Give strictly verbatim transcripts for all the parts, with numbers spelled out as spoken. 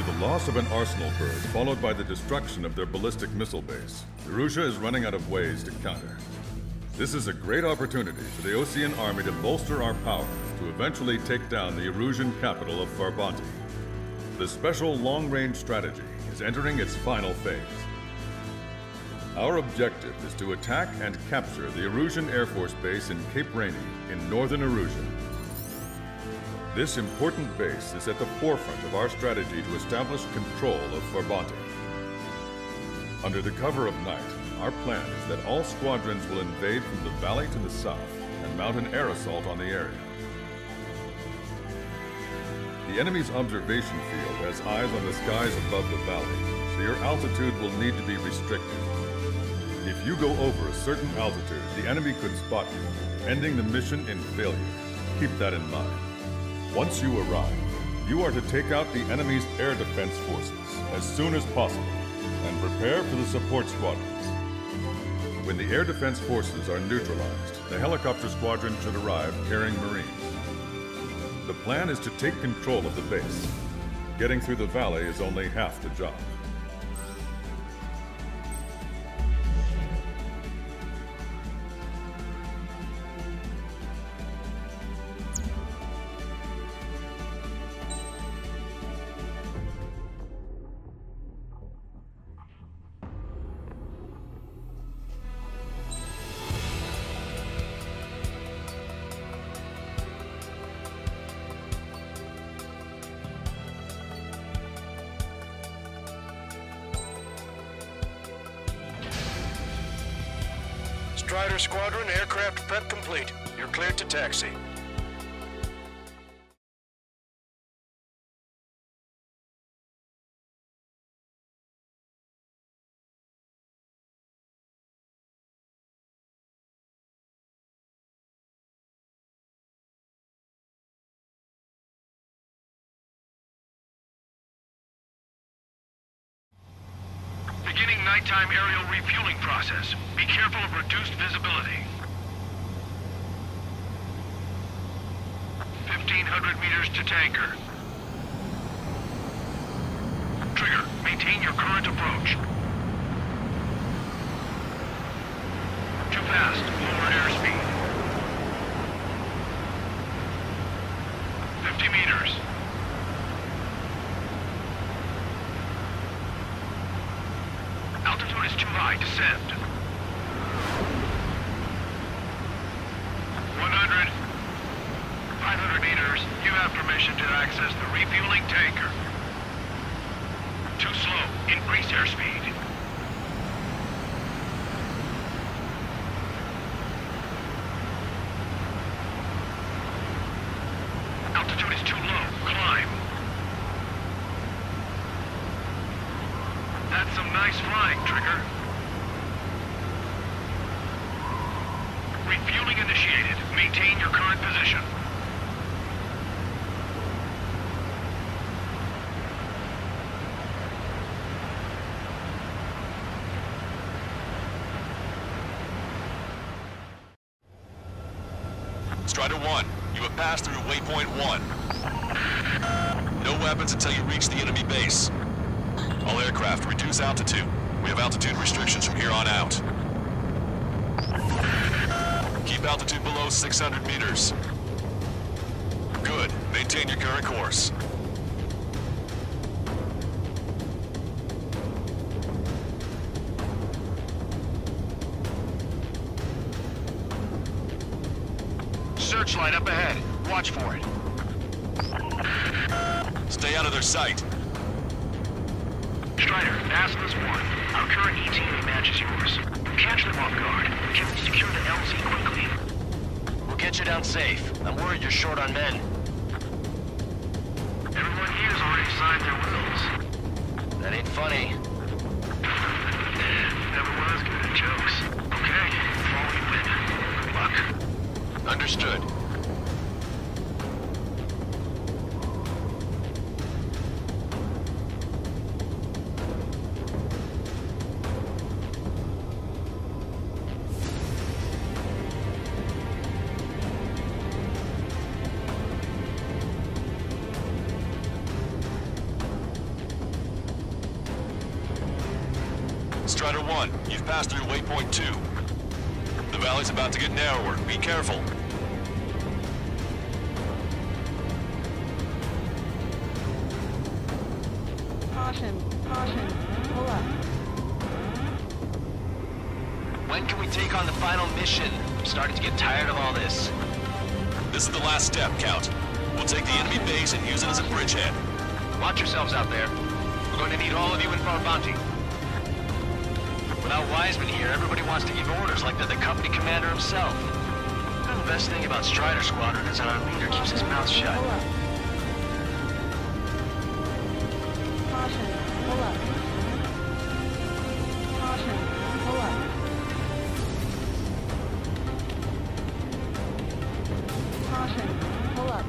With the loss of an arsenal bird, followed by the destruction of their ballistic missile base, Erusea is running out of ways to counter. This is a great opportunity for the Osean army to bolster our power to eventually take down the Erusian capital of Farbanti. The special long-range strategy is entering its final phase. Our objective is to attack and capture the Erusian Air Force Base in Cape Rainy in northern Erusia. This important base is at the forefront of our strategy to establish control of Farbanti. Under the cover of night, our plan is that all squadrons will invade from the valley to the south and mount an air assault on the area. The enemy's observation field has eyes on the skies above the valley, so your altitude will need to be restricted. If you go over a certain altitude, the enemy could spot you, ending the mission in failure. Keep that in mind. Once you arrive, you are to take out the enemy's air defense forces as soon as possible and prepare for the support squadrons. When the air defense forces are neutralized, the helicopter squadron should arrive carrying Marines. The plan is to take control of the base. Getting through the valley is only half the job. Strider Squadron, aircraft prep complete. You're cleared to taxi. Beginning nighttime aerial refueling process. Be careful of reduced visibility. fifteen hundred meters to tanker. Trigger, maintain your current approach. Too fast, lower airspeed. fifty meters. Altitude is too high, descend. one hundred. five hundred meters. You have permission to access the refueling tanker. Too slow. Increase airspeed. Altitude is too low. Climb. That's some nice flying, Trigger. Refueling initiated. Maintain your current position. Strider one, you have passed through waypoint one. No weapons until you reach the enemy base. All aircraft, reduce altitude. We have altitude restrictions from here on out. Keep altitude below six hundred meters. Good. Maintain your current course. Searchlight up ahead. Watch for it. Stay out of their sight. Strider, Assless one. Our current E T A matches yours. Catch them off guard. Can we secure the L Z quickly? We'll get you down safe. I'm worried you're short on men. Everyone here's already signed their wills. That ain't funny. Never was good at jokes. Okay, follow me in. Good luck. Understood. Strider one, you've passed through waypoint two. The valley's about to get narrower. Be careful. Caution, caution, pull up. When can we take on the final mission? I'm starting to get tired of all this. This is the last step, Count. We'll take the enemy base and use it as a bridgehead. Watch yourselves out there. We're going to need all of you in for our bounty. Without Wiseman here, everybody wants to give orders like they're the company commander himself. The best thing about Strider Squadron is that our leader keeps his mouth shut. Pull up. Caution, pull up. Caution, pull up. Caution, pull up.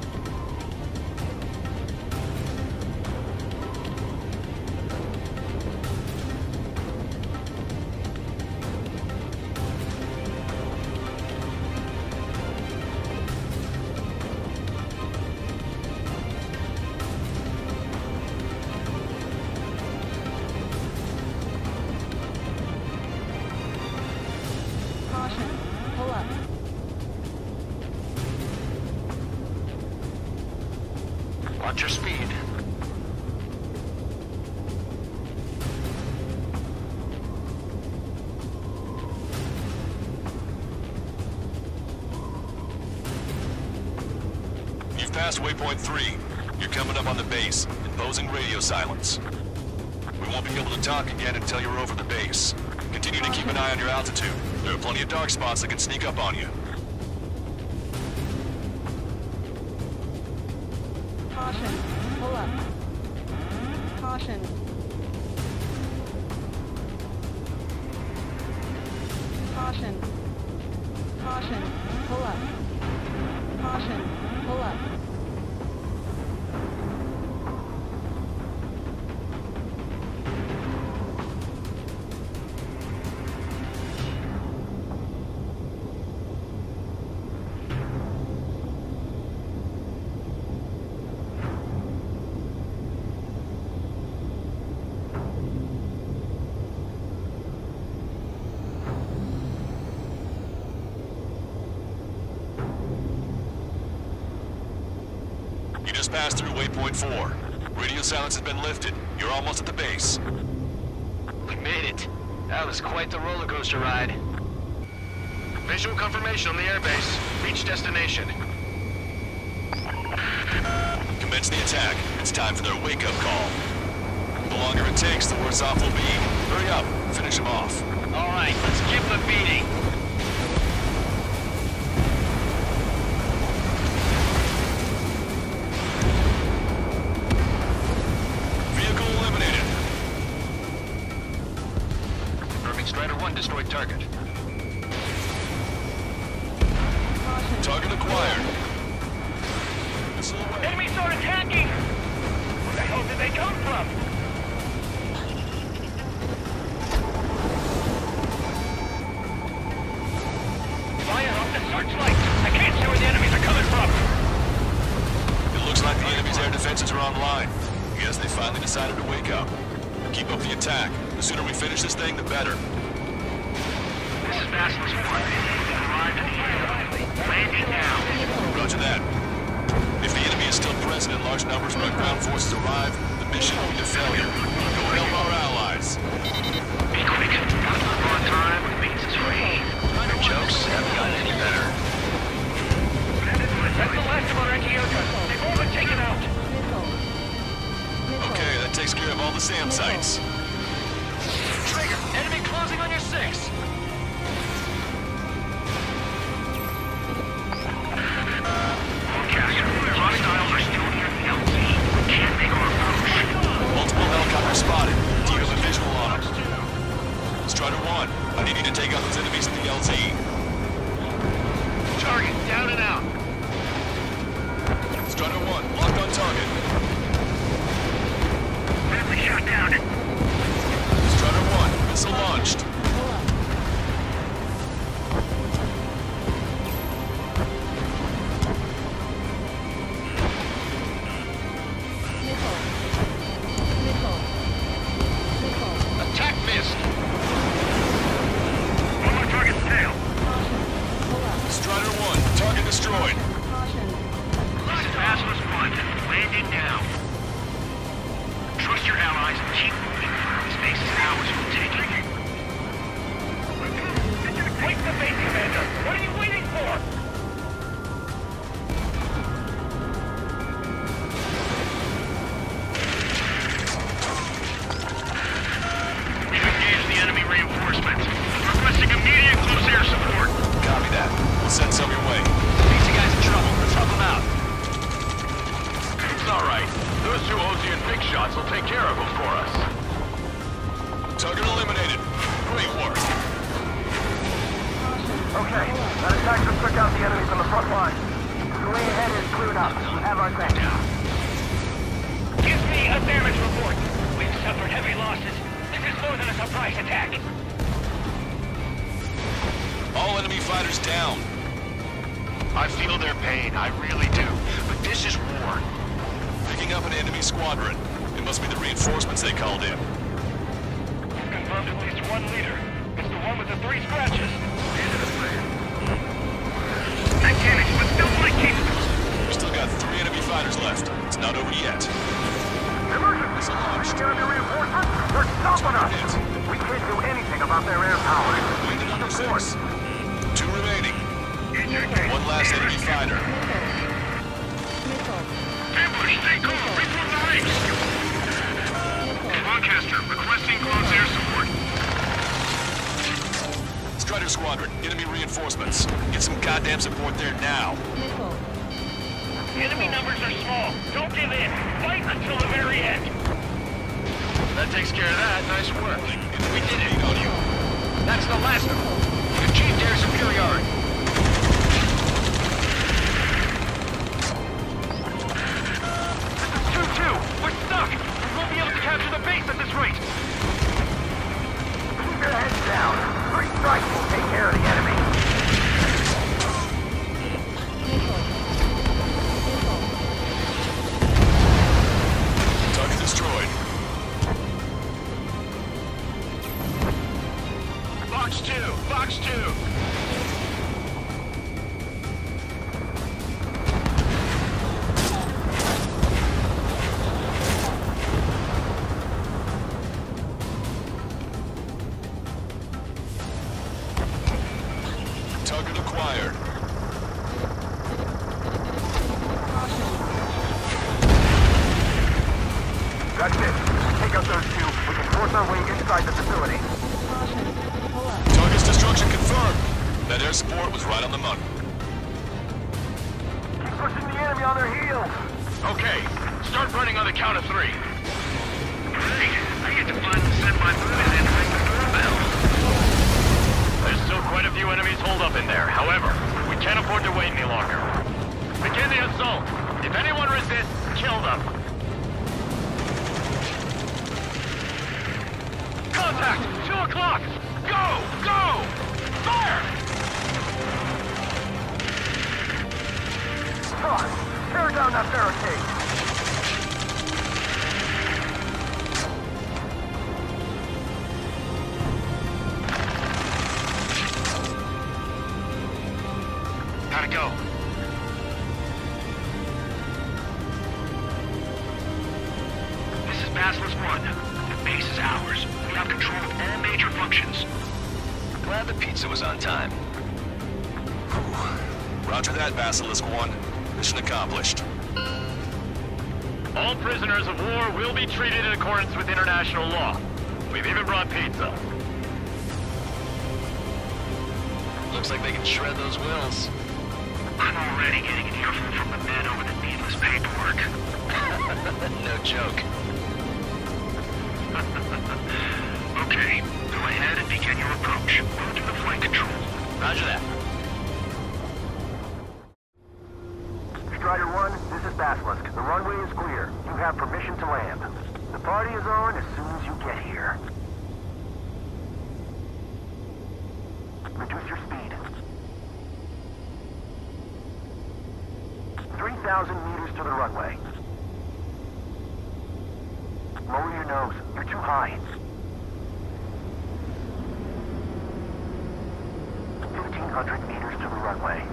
Caution, pull up. Watch your speed. You've passed waypoint three. You're coming up on the base, imposing radio silence. We won't be able to talk again until you're over the base. Continue to keep an eye on your altitude. There are plenty of dark spots that can sneak up on you. Caution, pull up. Caution. Caution. Caution, pull up. Caution, pull up. You just passed through waypoint four. Radio silence has been lifted. You're almost at the base. We made it. That was quite the roller coaster ride. Visual confirmation on the airbase. Reach destination. Commence the attack. It's time for their wake-up call. The longer it takes, the worse off we'll be. Hurry up. Finish them off. All right, let's give them a beating. Vehicle eliminated. Confirming Strider one destroyed target. Caution. Target acquired. Missile away. Enemies are attacking! Where the hell did they come from? Fire off the searchlight! I can't see where the enemies are coming from! It looks like the enemy's air defenses are online. Guess they finally decided to wake up. Keep up the attack. The sooner we finish this thing, the better. This is Basilisk one. Arrived at the air. Landing now. Roger that. If the enemy is still present in large numbers when our ground forces arrive, the mission will be a failure. Go help our allies. Be quick. On time means it's free. Your jokes haven't gotten any better. That's the last of our Ankyota. They've all been taken out. Missile. Missile. Okay, that takes care of all the SAM sites. Trigger, enemy closing on your six. Forecaster, hostiles are still near the L Z. Can't make our approach. Multiple helicopters spotted. Do you more than a surprise attack. All enemy fighters down. I feel their pain, I really do. But this is war. Picking up an enemy squadron. It must be the reinforcements they called in. Confirmed at least one leader. It's the one with the three scratches. I get it, but still my capable. We've still got three enemy fighters left. It's not over yet. Emergency! Launched. Enemy reinforcements? They're stopping us! Hit. We can't do anything about their air power. Going to number six. Two remaining. One last enemy fighter. Missile. Ambush, stay calm, regroup the ranks! Broadcaster, requesting close air support. Strider Squadron, enemy reinforcements. Get some goddamn support there now. Missile. Enemy numbers are small. Don't give in. Fight until the very end. That takes care of that. Nice work. We did it on you. That's the last of them. You achieved air superiority. two two. We're stuck. We won't be able to capture the base at this rate. Keep your heads down. Three strikes will take care of the enemy. Missile. Missile. Target destroyed. Box two, box two. Target acquired. That's it. Take out those two. We can force our way inside the facility. Caution. Pull up. Target's destruction confirmed. That air support was right on the money. Keep pushing the enemy on their heels. Okay, start running on the count of three. Great. I get to finally send my boys in to ring the doorbell. There's still quite a few enemies holed up in there. However, we can't afford to wait any longer. Begin the assault. If anyone resists, kill them. Contact! Two o'clock! Go! Go! Fire! Talk. Tear down that barricade. Gotta go. This is Basilisk One. The base is ours. We have control of all major functions. Glad the pizza was on time. Roger that, Basilisk One. Mission accomplished. All prisoners of war will be treated in accordance with international law. We've even brought pizza. Looks like they can shred those wills. I'm already getting an earful from the men over the needless paperwork. No joke. Okay, go ahead and begin your approach. Go to the flight control. Roger that. Strider One, this is Basilisk. The runway is clear. You have permission to land. The party is on as soon as you get here. Reduce your speed. three thousand meters to the runway. Lower your nose. You're too high. fifteen hundred meters to the runway.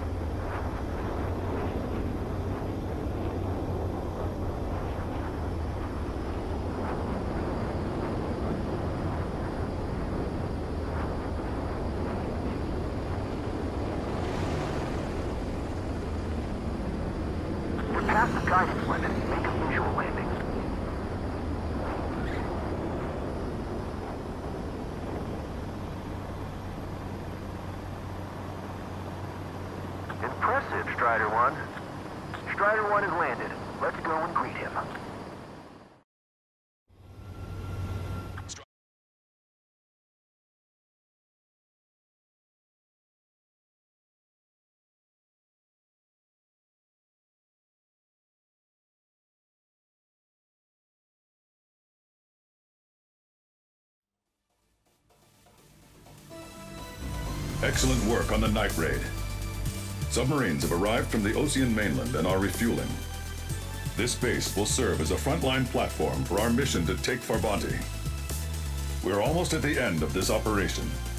We're past the guidance limit. Make a visual landing. Impressive, Strider One. Strider One has landed. Let's go and greet him. Excellent work on the night raid. Submarines have arrived from the Ocean mainland and are refueling. This base will serve as a frontline platform for our mission to take Farbanti. We're almost at the end of this operation.